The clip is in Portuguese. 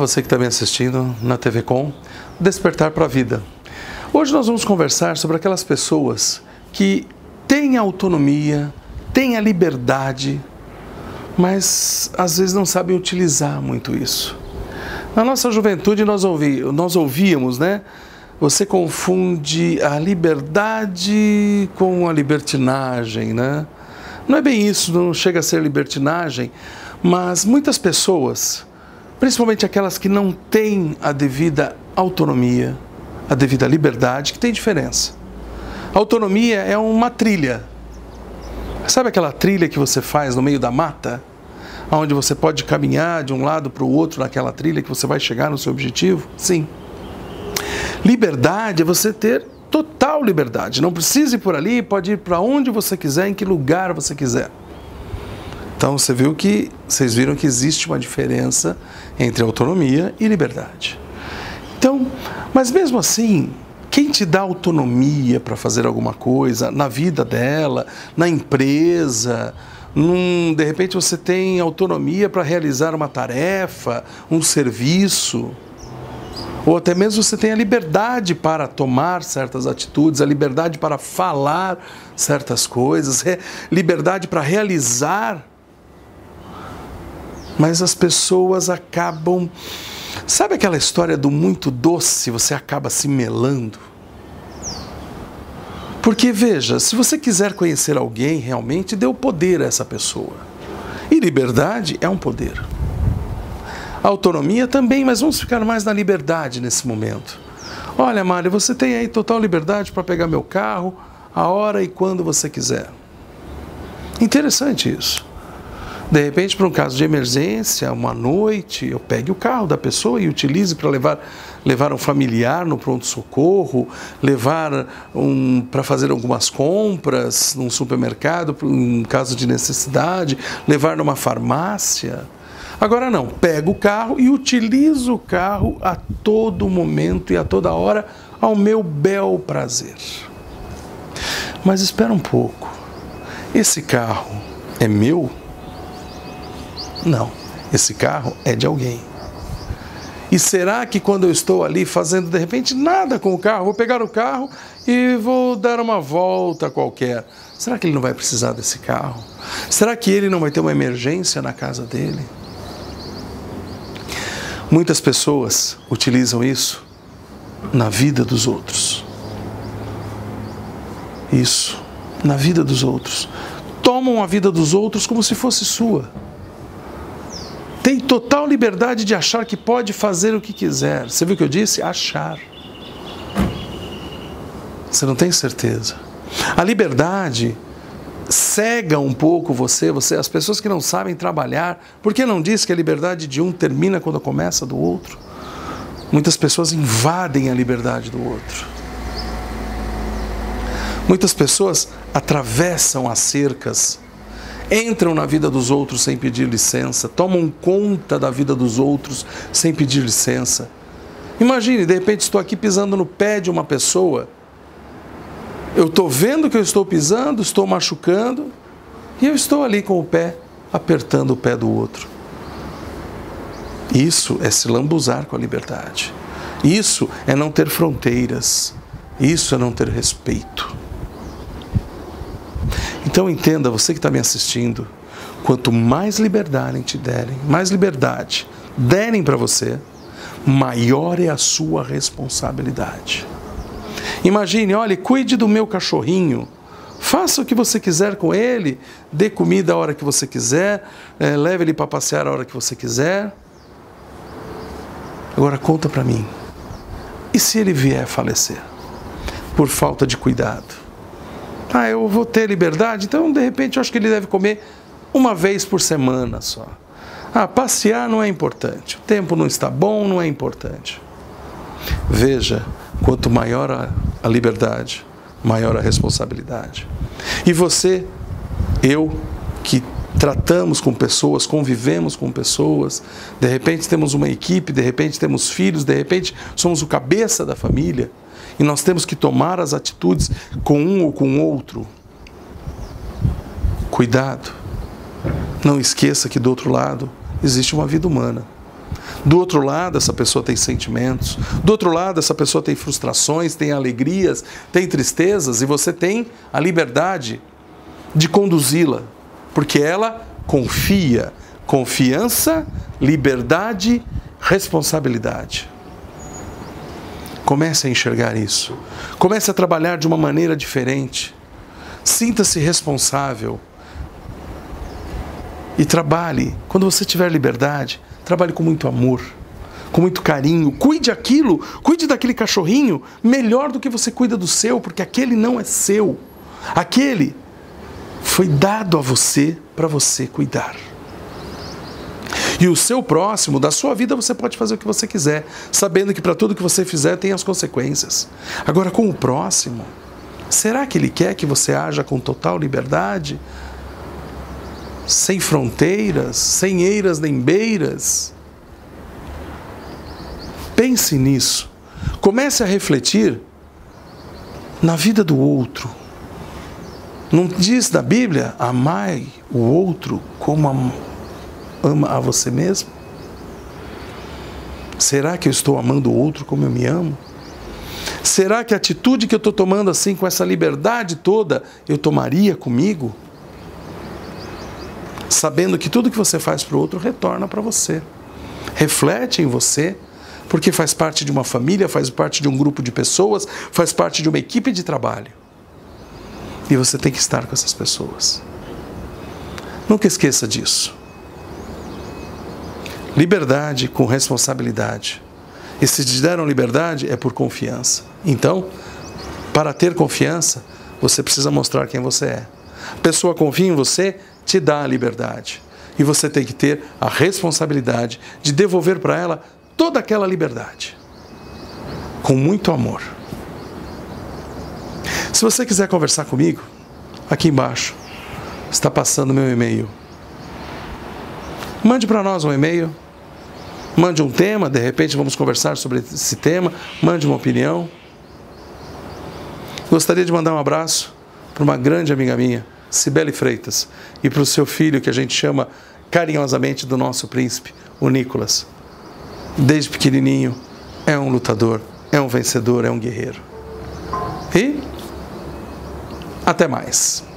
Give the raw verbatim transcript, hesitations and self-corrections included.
você que está me assistindo na T V Com, Despertar para a Vida. Hoje nós vamos conversar sobre aquelas pessoas que têm a autonomia, têm a liberdade, mas às vezes não sabem utilizar muito isso. Na nossa juventude nós, ouvi, nós ouvíamos, né? Você confunde a liberdade com a libertinagem, né? Não é bem isso, não chega a ser libertinagem, mas muitas pessoas, principalmente aquelas que não têm a devida autonomia, a devida liberdade, que tem diferença. A autonomia é uma trilha. Sabe aquela trilha que você faz no meio da mata? Onde você pode caminhar de um lado para o outro naquela trilha que você vai chegar no seu objetivo? Sim. Liberdade é você ter total liberdade. Não precisa ir por ali, pode ir para onde você quiser, em que lugar você quiser. Então você viu que, vocês viram que existe uma diferença entre autonomia e liberdade. Então, mas mesmo assim, quem te dá autonomia para fazer alguma coisa na vida dela, na empresa, num, de repente você tem autonomia para realizar uma tarefa, um serviço, ou até mesmo você tem a liberdade para tomar certas atitudes, a liberdade para falar certas coisas, liberdade para realizar. Mas as pessoas acabam... Sabe aquela história do muito doce, você acaba se melando? Porque, veja, se você quiser conhecer alguém, realmente dê o poder a essa pessoa. E liberdade é um poder. Autonomia também, mas vamos ficar mais na liberdade nesse momento. Olha, Mário, você tem aí total liberdade para pegar meu carro a hora e quando você quiser. Interessante isso. De repente, para um caso de emergência, uma noite, eu pegue o carro da pessoa e utilize para levar, levar um familiar no pronto-socorro, levar um, para fazer algumas compras num supermercado, em caso de necessidade, levar numa farmácia. Agora não, pego o carro e utilizo o carro a todo momento e a toda hora ao meu bel prazer. Mas espera um pouco, esse carro é meu? Não, esse carro é de alguém. E será que quando eu estou ali fazendo de repente nada com o carro, vou pegar o carro e vou dar uma volta qualquer, será que ele não vai precisar desse carro? Será que ele não vai ter uma emergência na casa dele? Muitas pessoas utilizam isso na vida dos outros. Isso, na vida dos outros. Tomam a vida dos outros como se fosse sua. Tem total liberdade de achar que pode fazer o que quiser. Você viu o que eu disse? Achar. Você não tem certeza. A liberdade cega um pouco você, você, as pessoas que não sabem trabalhar. Por que não diz que a liberdade de um termina quando começa do outro? Muitas pessoas invadem a liberdade do outro. Muitas pessoas atravessam as cercas, entram na vida dos outros sem pedir licença, tomam conta da vida dos outros sem pedir licença. Imagine, de repente estou aqui pisando no pé de uma pessoa, eu estou vendo que eu estou pisando, estou machucando, e eu estou ali com o pé, apertando o pé do outro. Isso é se lambuzar com a liberdade. Isso é não ter fronteiras. Isso é não ter respeito. Então entenda, você que está me assistindo, quanto mais liberdade te derem, mais liberdade derem para você, maior é a sua responsabilidade. Imagine, olha, cuide do meu cachorrinho, faça o que você quiser com ele, dê comida a hora que você quiser, é, leve ele para passear a hora que você quiser. Agora conta para mim, e se ele vier a falecer por falta de cuidado? Ah, eu vou ter liberdade, então de repente eu acho que ele deve comer uma vez por semana só. Ah, passear não é importante, o tempo não está bom, não é importante. Veja, quanto maior a, a liberdade, maior a responsabilidade. E você, eu, que tratamos com pessoas, convivemos com pessoas, de repente temos uma equipe, de repente temos filhos, de repente somos o cabeça da família, e nós temos que tomar as atitudes com um ou com outro. Cuidado, não esqueça que do outro lado existe uma vida humana, Do outro lado, essa pessoa tem sentimentos. Do outro lado, essa pessoa tem frustrações, tem alegrias, tem tristezas, e você tem a liberdade de conduzi-la, porque ela confia. Confiança, liberdade, responsabilidade. Comece a enxergar isso. Comece a trabalhar de uma maneira diferente. Sinta-se responsável. E trabalhe. Quando você tiver liberdade, trabalhe com muito amor, com muito carinho. Cuide aquilo, cuide daquele cachorrinho melhor do que você cuida do seu, porque aquele não é seu. Aquele foi dado a você para você cuidar. E o seu próximo, da sua vida, você pode fazer o que você quiser, sabendo que para tudo que você fizer tem as consequências. Agora, com o próximo, será que ele quer que você haja com total liberdade? Sem fronteiras, sem eiras nem beiras? Pense nisso. Comece a refletir na vida do outro. Não diz na Bíblia, amai o outro como ama a você mesmo? Será que eu estou amando o outro como eu me amo? Será que a atitude que eu estou tomando assim, com essa liberdade toda, eu tomaria comigo? Sabendo que tudo que você faz para o outro retorna para você. Reflete em você, porque faz parte de uma família, faz parte de um grupo de pessoas, faz parte de uma equipe de trabalho. E você tem que estar com essas pessoas. Nunca esqueça disso. Liberdade com responsabilidade. E se te deram liberdade, é por confiança. Então, para ter confiança, você precisa mostrar quem você é. A pessoa confia em você, te dá a liberdade. E você tem que ter a responsabilidade de devolver para ela toda aquela liberdade. Com muito amor. Se você quiser conversar comigo, aqui embaixo está passando o meu e-mail. Mande para nós um e-mail. Mande um tema, de repente vamos conversar sobre esse tema. Mande uma opinião. Gostaria de mandar um abraço para uma grande amiga minha, Cibele Freitas, e para o seu filho, que a gente chama carinhosamente do nosso príncipe, o Nicolas. Desde pequenininho, é um lutador, é um vencedor, é um guerreiro. E até mais.